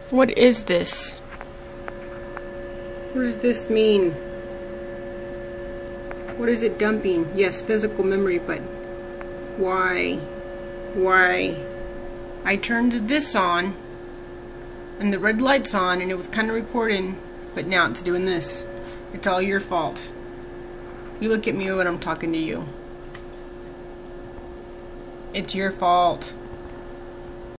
What is this? What does this mean? What is it dumping? Yes, physical memory, but why? Why? I turned this on, and the red light's on, and it was kind of recording, but now it's doing this. It's all your fault. You look at me when I'm talking to you. It's your fault.